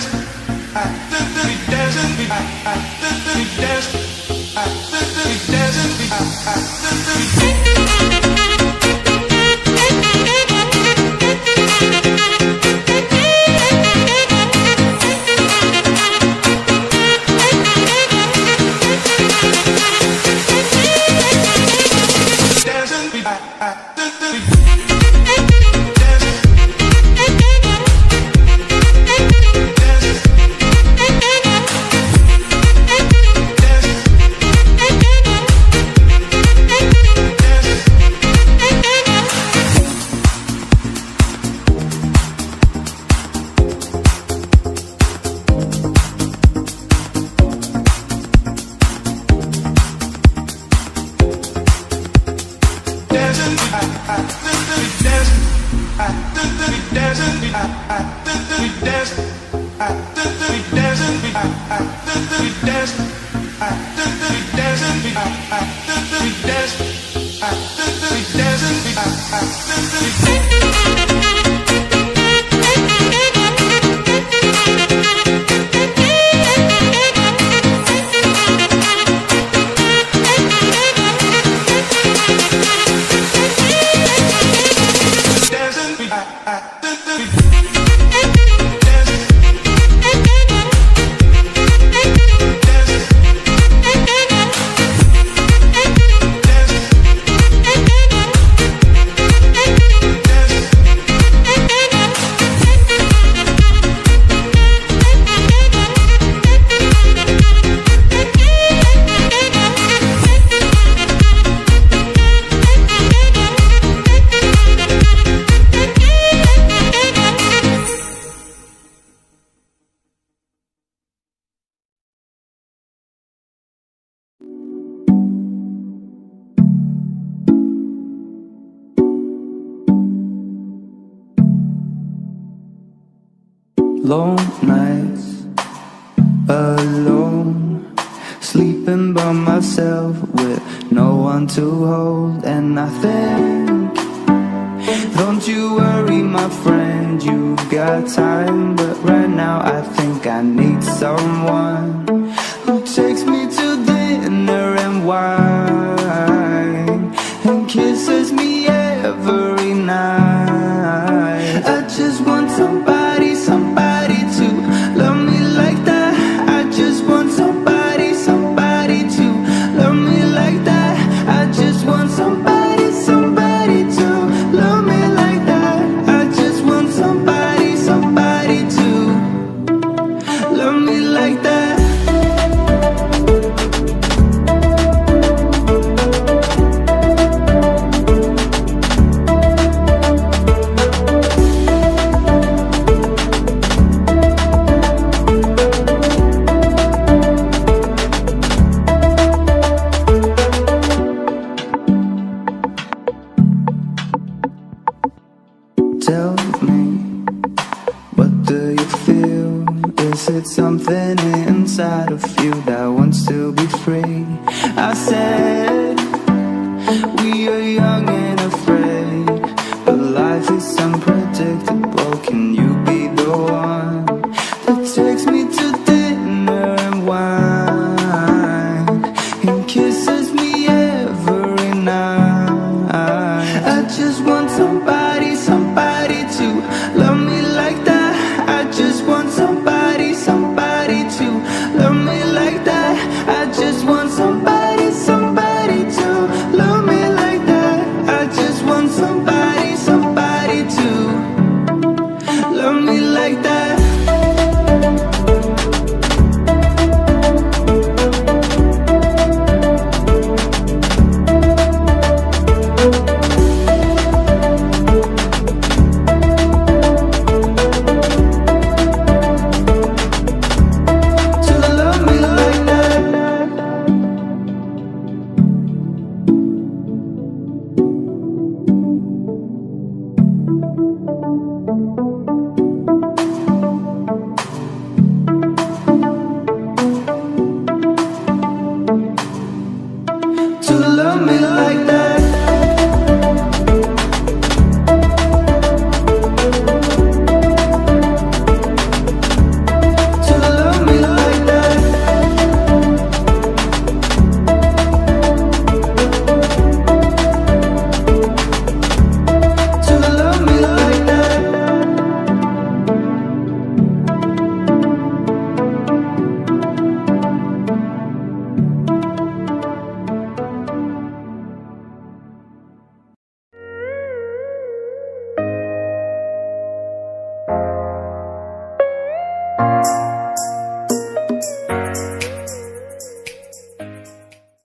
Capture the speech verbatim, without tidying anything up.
Long nights, alone, sleeping by myself with no one to hold. And I think, don't you worry my friend, you've got time. But right now I think I need someone who takes me to dinner and wine and kisses me every night. I just want somebody, somebody to love me like that. I just want somebody, somebody to love me like that. I just want somebody, somebody to love me like that. I just want somebody, somebody to love me like that. Tell me, what do you feel? Is it something inside of you that wants to be free? I said, we are young and afraid, but life is unpredictable. Can you be the one that takes me